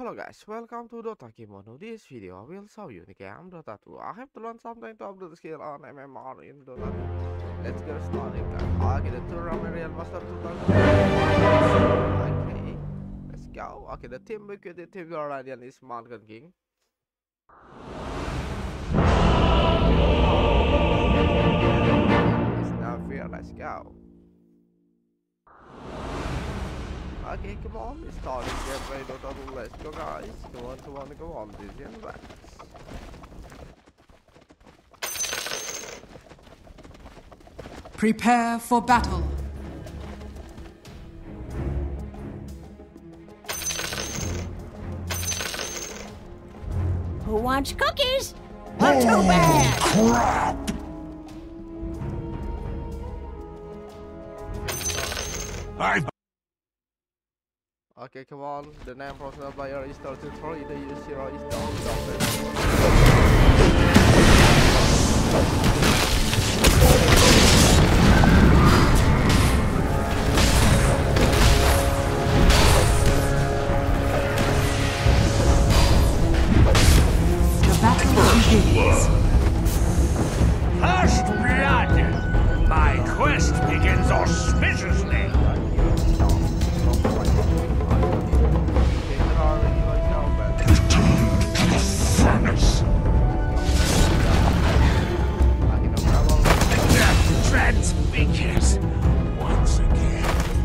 Hello guys, welcome to Dota Kimono. This video will show you the game Dota 2. I have to learn something to upgrade the skill on MMR in Dota 2. Let's get started guys. Okay, the tournament Riyadh mastre 2000. Okay, let's go. Okay, the team we the team Radiant is Mountain King. It's now here, let's go. Okay, come on, it's starting gameplay Dota 2, let's go guys. Come on, this is right. Prepare for battle. Who wants cookies? Not too bad! Crap! Okay, come on. The name professional player is 33. The U0 is down. The battle begins. First blood! My quest begins auspiciously! Furnace! Death transfigures once again.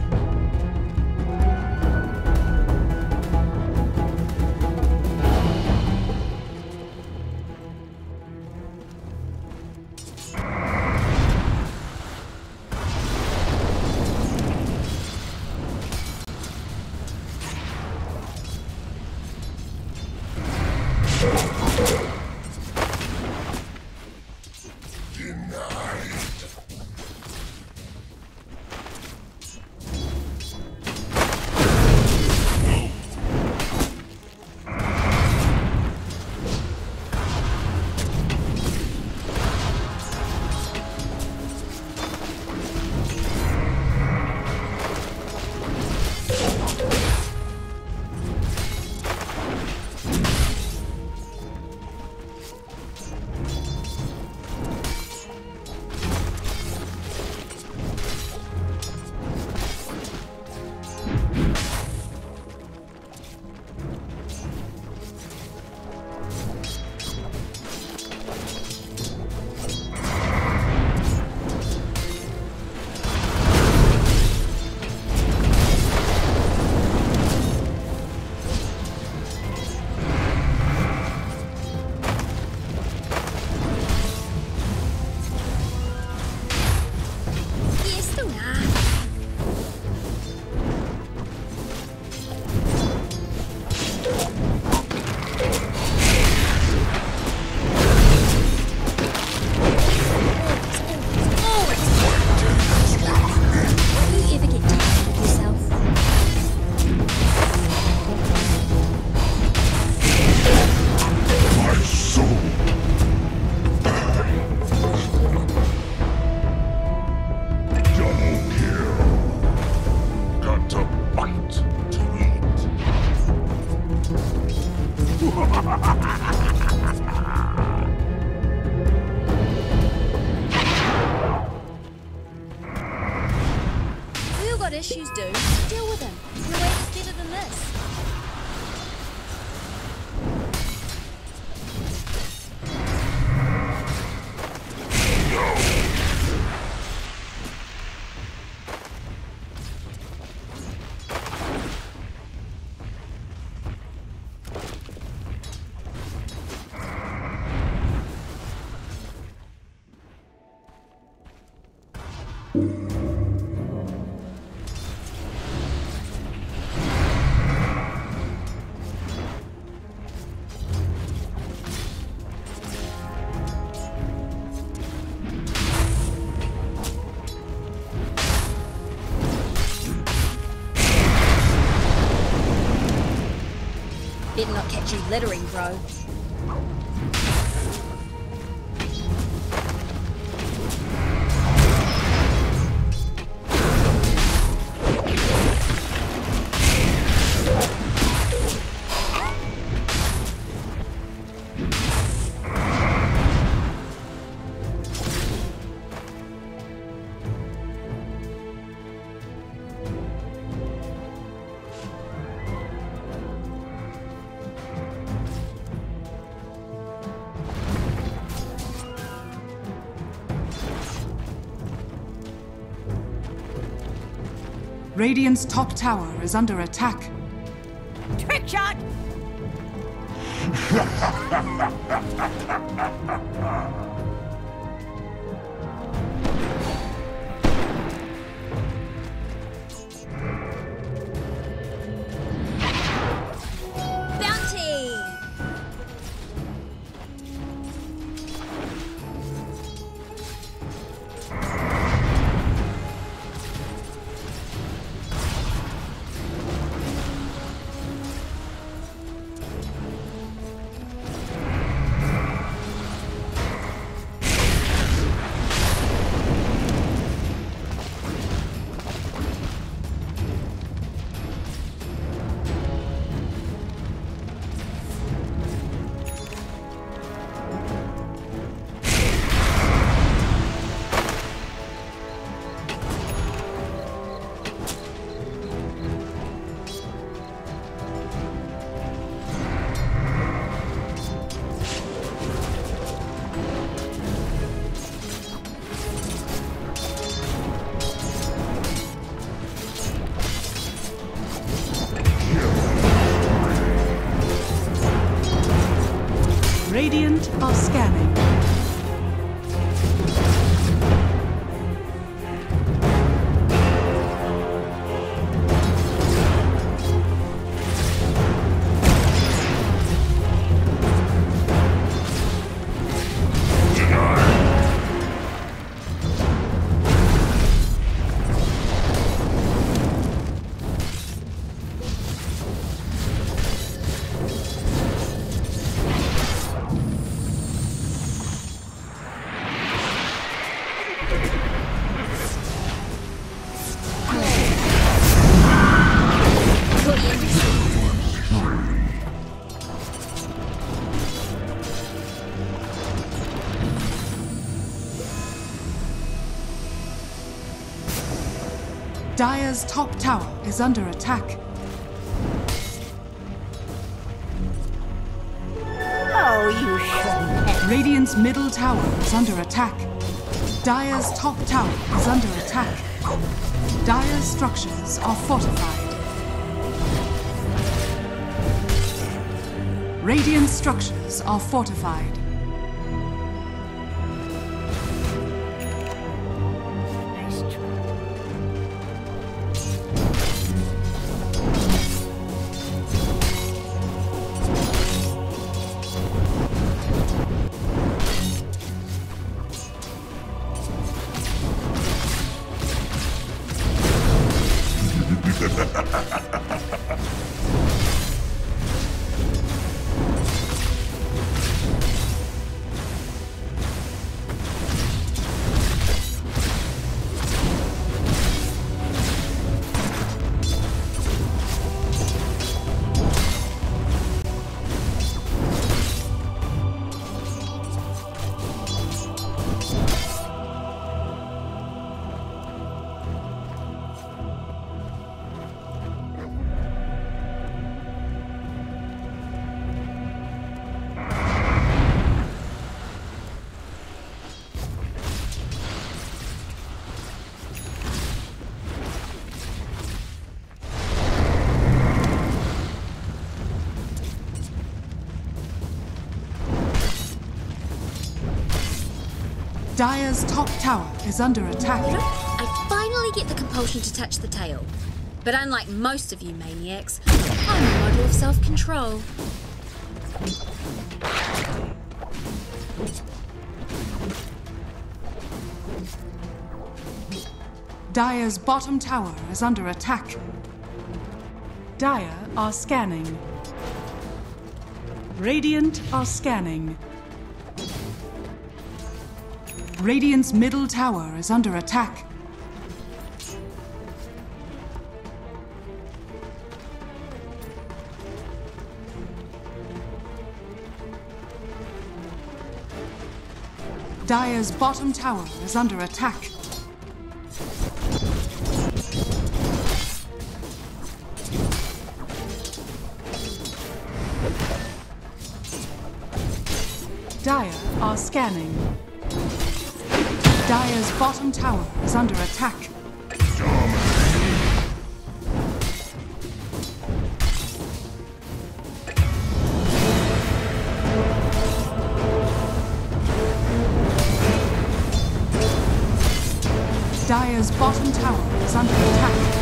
We all got issues, dude. Deal with them. Your way is better than this. Better not catch you littering, bro. Radiant's top tower is under attack. Trick shot! Bounty! Radiant are scanning. Dire's top tower is under attack. Oh, you shouldn't. Radiant's middle tower is under attack. Dire's top tower is under attack. Dire's structures are fortified. Radiant structures are fortified. Dire's top tower is under attack. I finally get the compulsion to touch the tail. But unlike most of you maniacs, I'm a model of self-control. Dire's bottom tower is under attack. Dire are scanning. Radiant are scanning. Radiant's middle tower is under attack. Dire's bottom tower is under attack. Dire are scanning. Dire's bottom tower is under attack. Dire's bottom tower is under attack.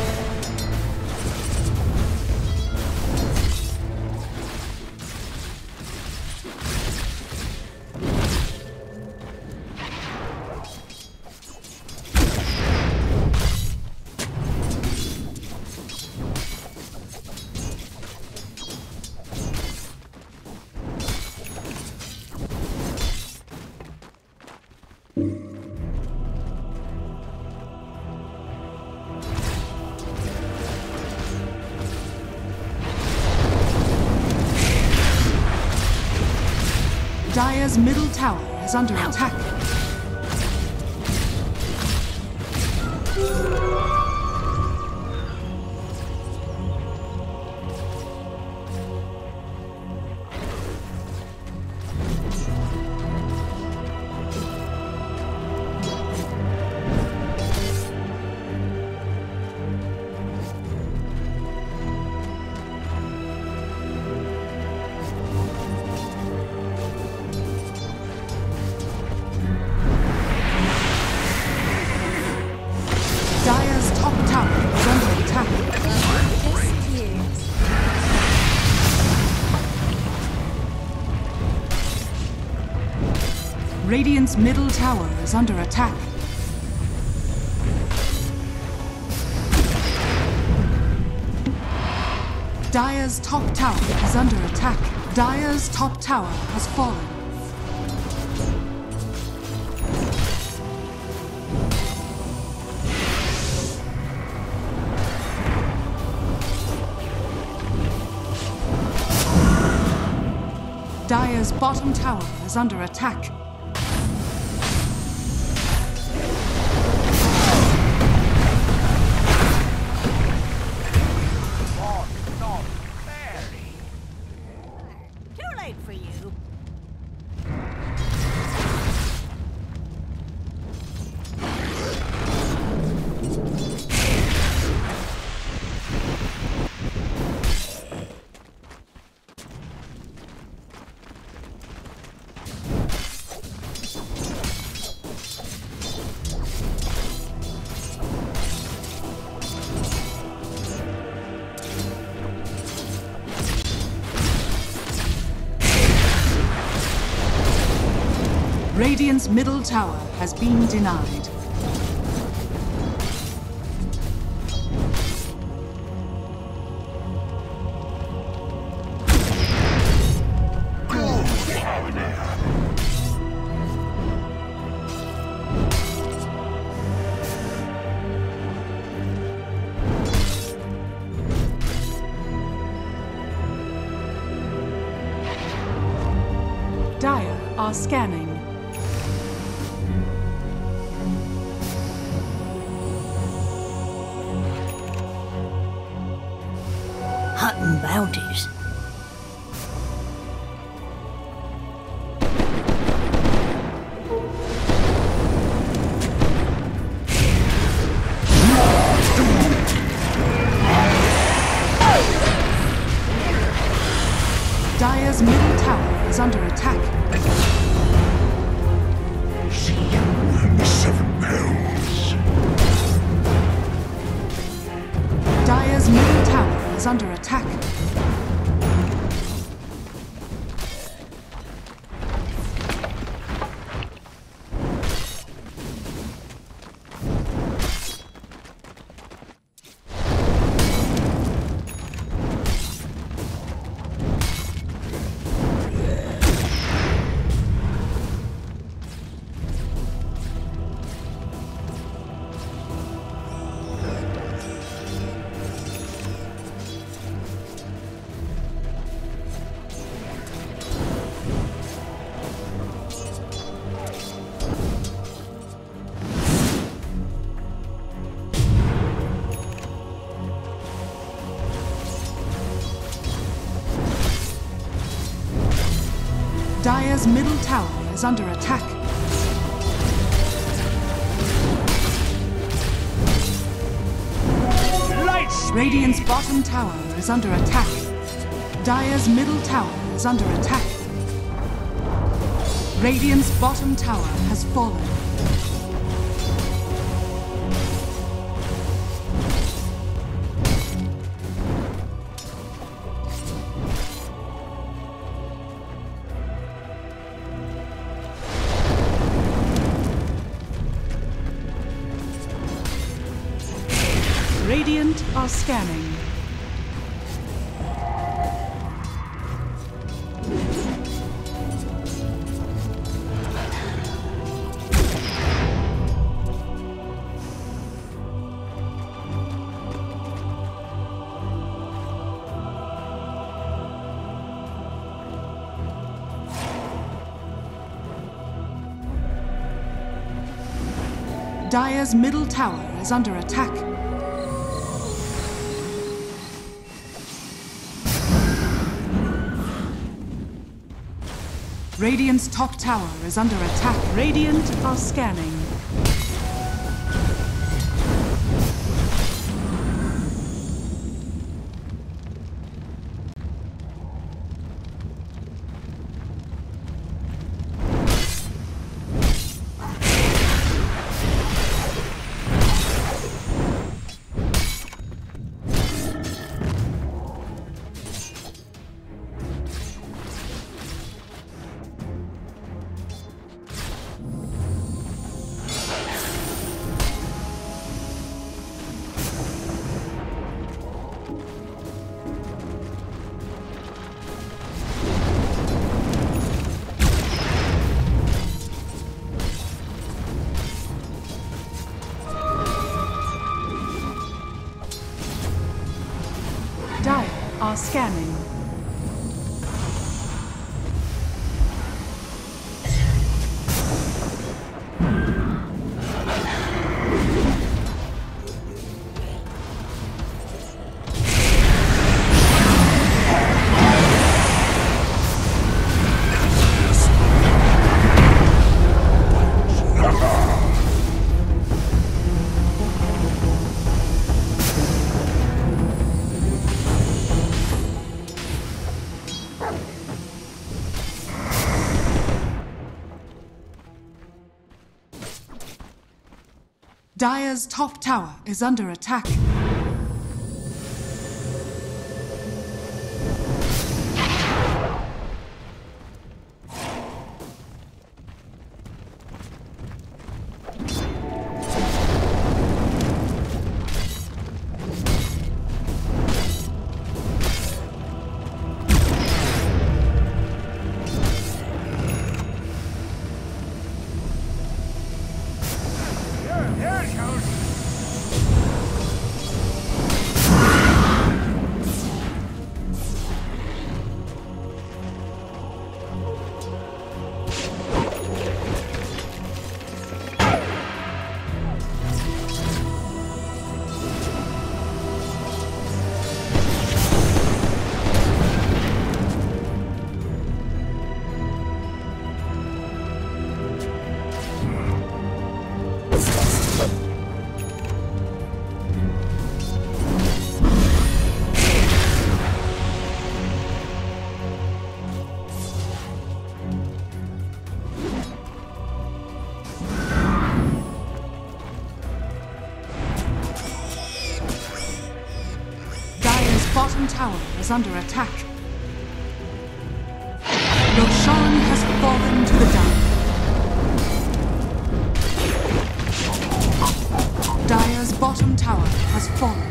Dire's middle tower is under attack. Dire's top tower is under attack. Radiant's middle tower is under attack. Dire's top tower is under attack. Dire's top tower has fallen. Dire's bottom tower is under attack. Too late for you. Radiant's middle tower has been denied. Dire are scanning. Hunting bounties. Dire's middle tower is under attack. See you in the seven hells. Dire's middle tower is under attack. Dire's middle tower is under attack. Lights! Radiant's bottom tower is under attack. Dire's middle tower is under attack. Radiant's bottom tower has fallen. Radiant are scanning. Dire's middle tower is under attack. Radiant's top tower is under attack. Radiant are scanning. Dire are scanning. Dire's top tower is under attack. Bottom tower is under attack. Roshan has fallen to the dark. Dire's bottom tower has fallen.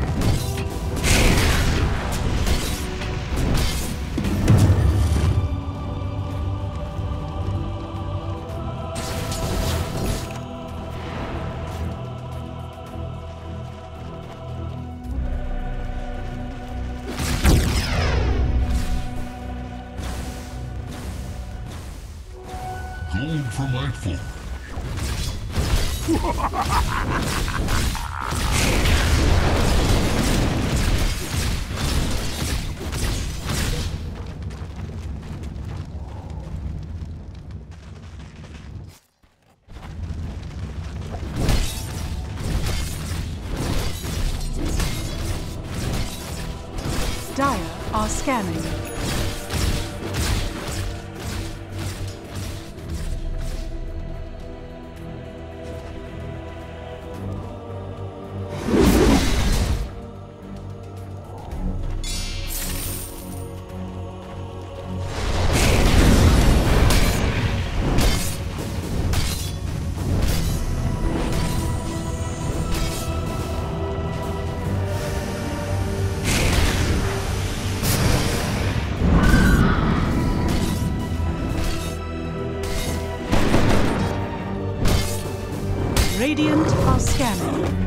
Gold for my folk. Dire are scanning. Radiant are scanning.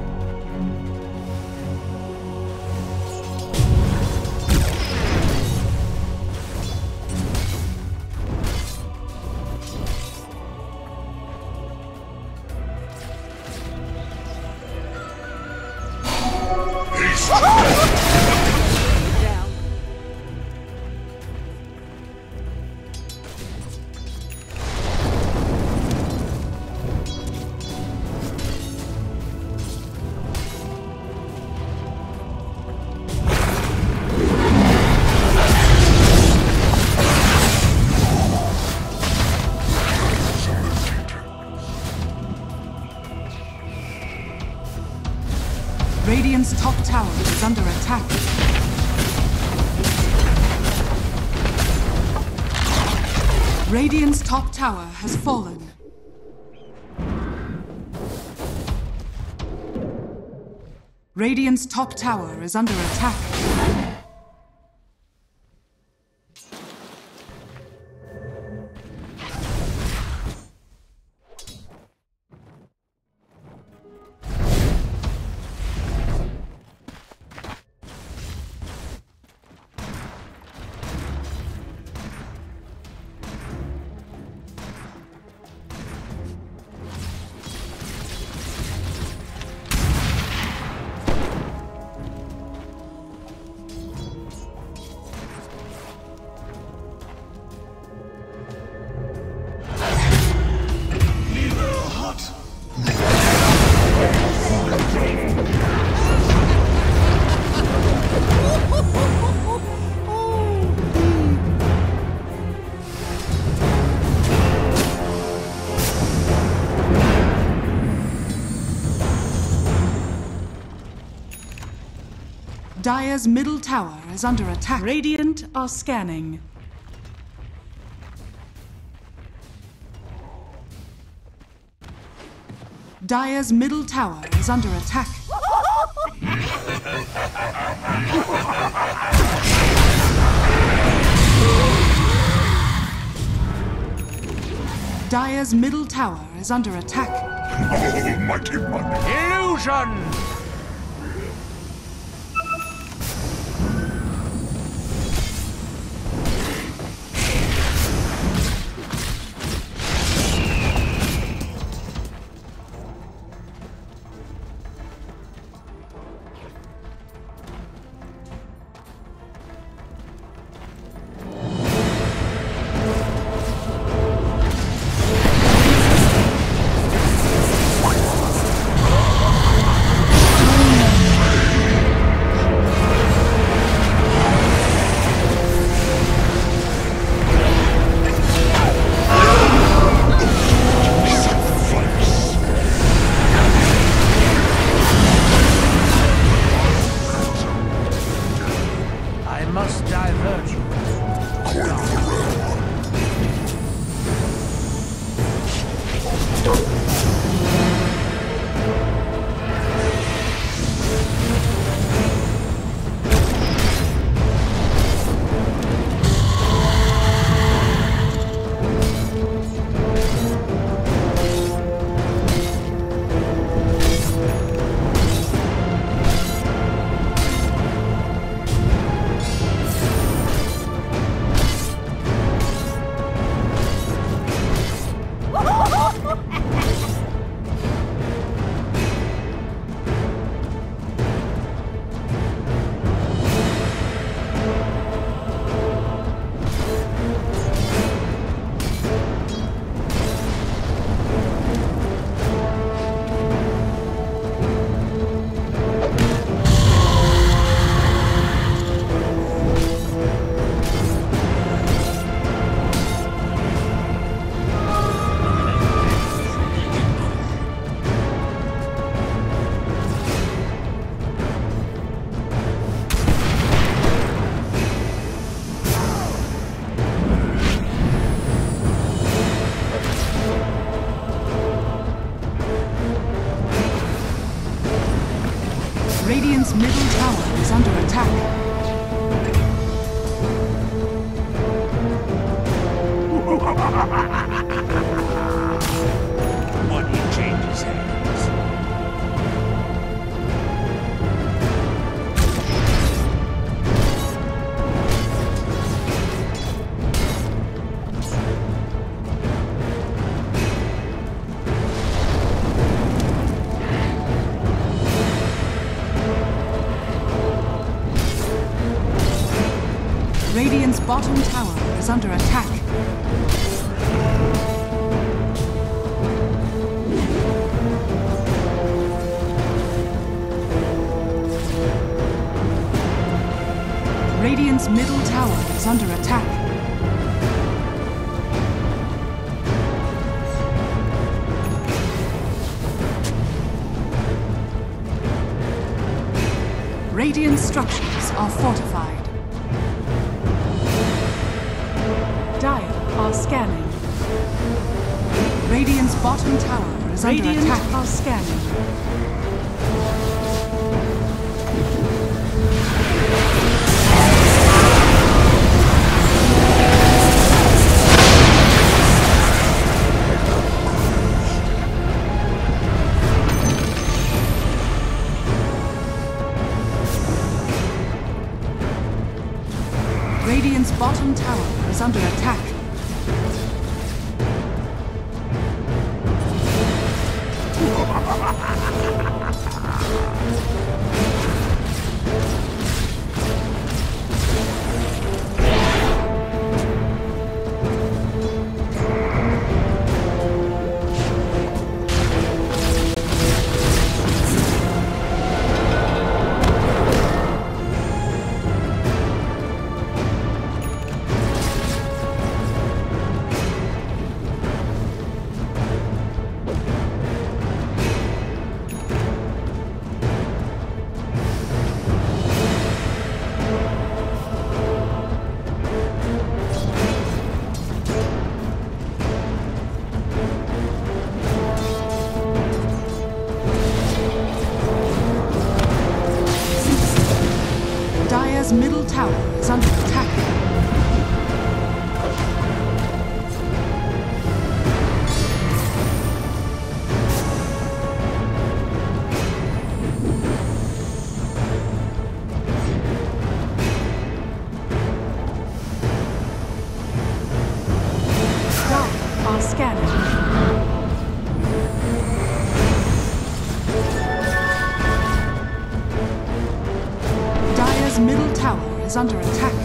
Radiant's top tower is under attack. Radiant's top tower has fallen. Radiant's top tower is under attack. Dire's middle tower is under attack. Radiant are scanning. Dire's middle tower is under attack. Dire's middle tower is under attack. Almighty money. Illusion! Radiant's middle tower is under attack. Money changes. seconds. Radiant's bottom tower is under attack. Radiant's middle tower is under attack. Radiant structures are fortified. Dire are scanning. Radiant's bottom tower is under attack. Radiant are scanning. Radiant's bottom tower is under attack. Dire's middle tower is under attack. Dire are scanning. Dire's middle tower is under attack.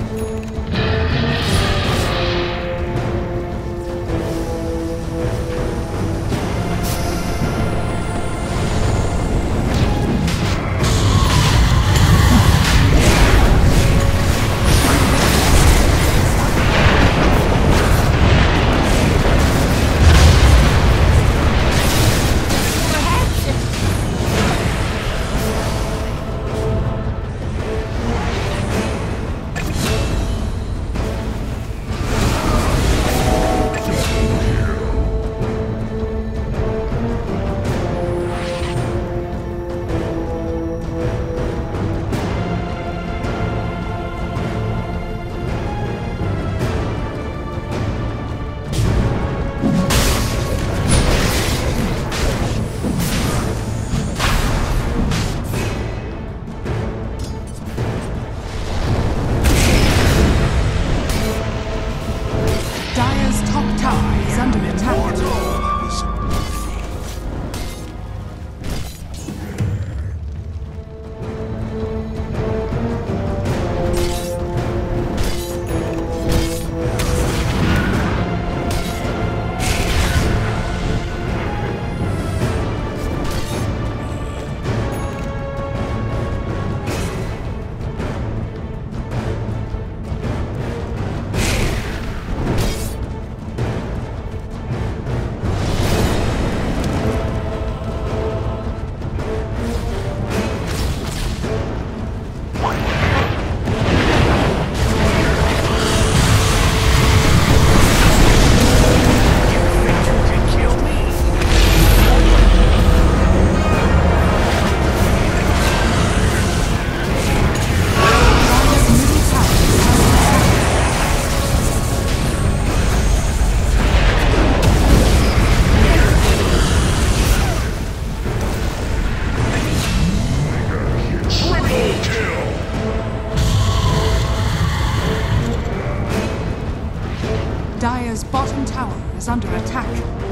is under attack.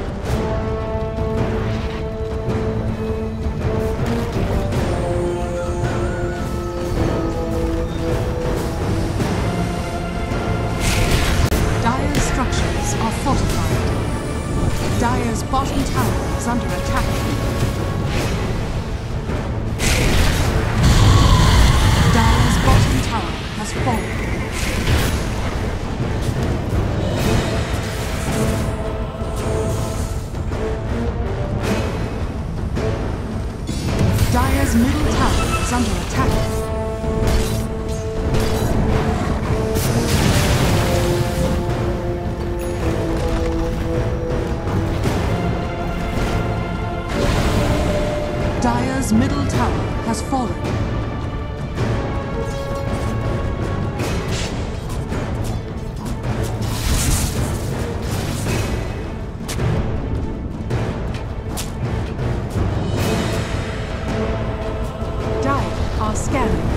Dire's structures are fortified. Dire's bottom tower is under attack. Dire's bottom tower has fallen. Dire's middle tower is under attack. Dire's middle tower has fallen. Dire are scanning.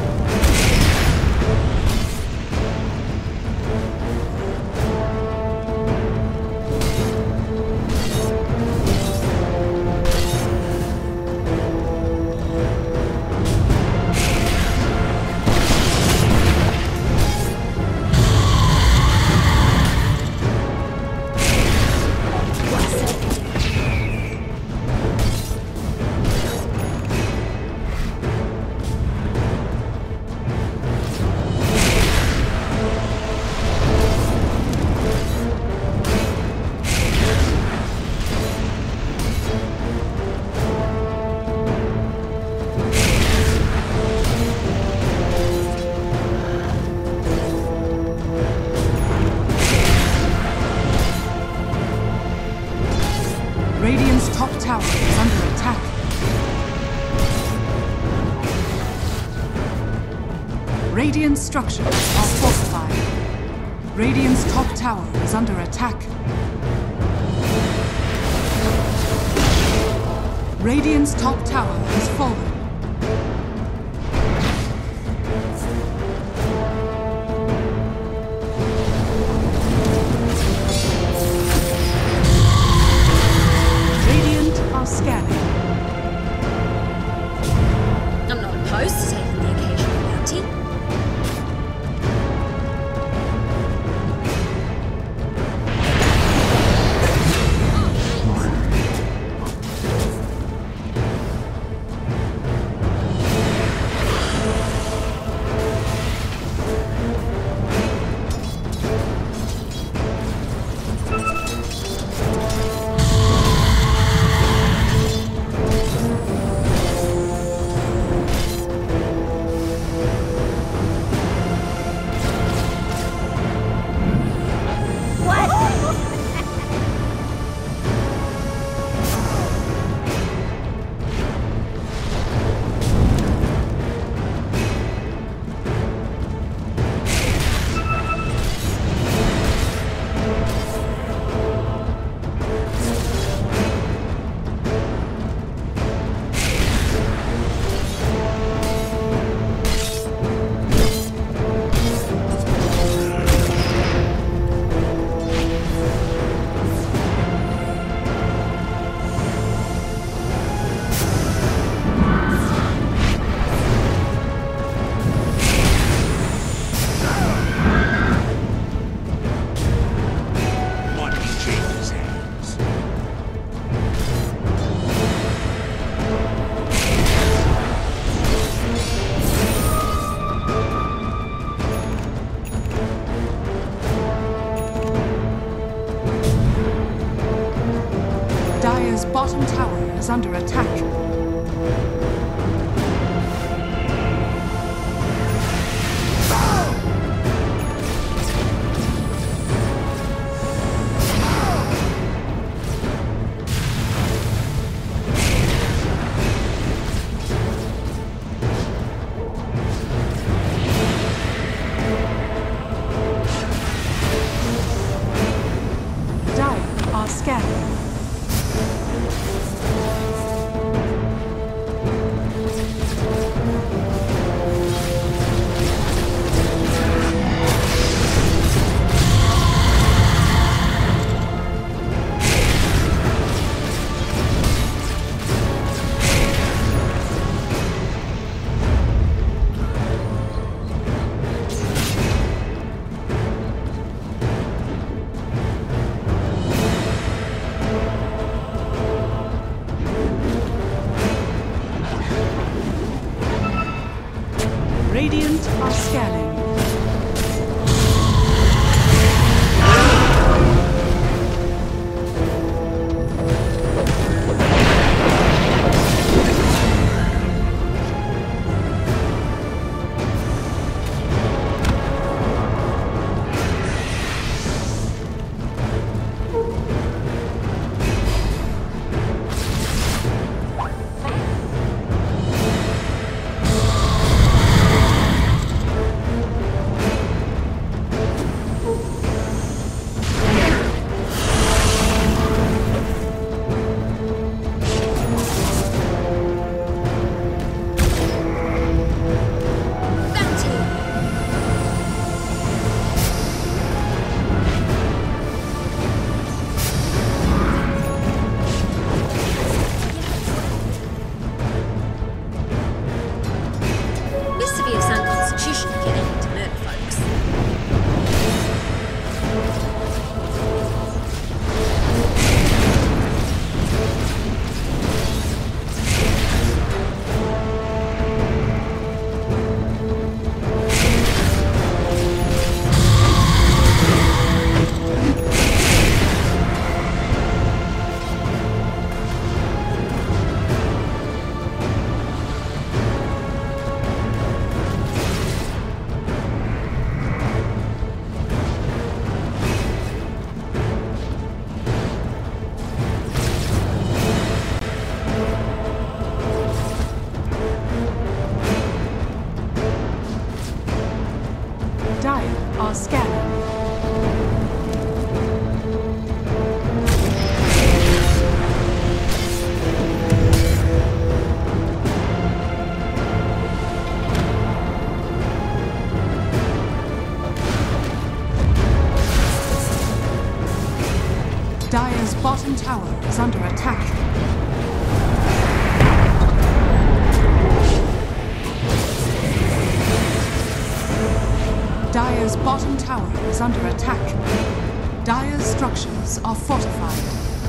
Radiant's top tower is under attack. Radiant's structures are fortified. Radiant's top tower is under attack. Radiant's top tower has fallen. Scanning. I'm not opposed to taking the occasional bounty. Radiant are scanning. Are scanning. Dire's bottom tower is under attack. Dire's bottom tower is under attack. Dire's structures are fortified.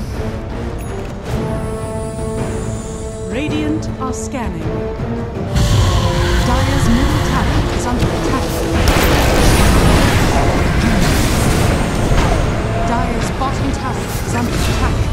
Radiant are scanning. Dire's middle tower is under attack. Dire's bottom tower is under attack.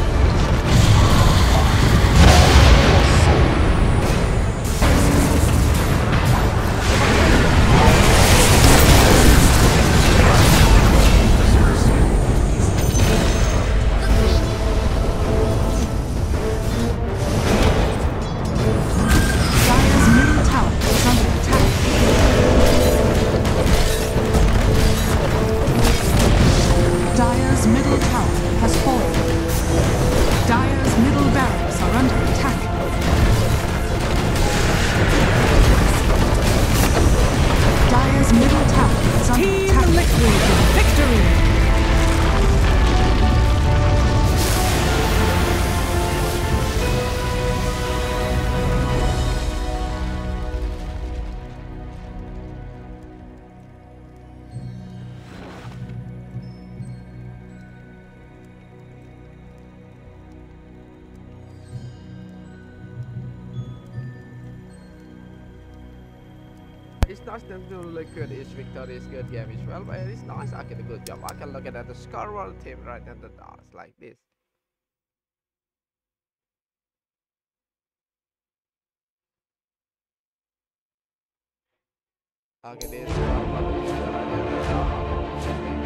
It's nice that to look good. This victory is good game as well, but it's nice. I get a good job. I can look at the score world team right in the dots like this. Okay, this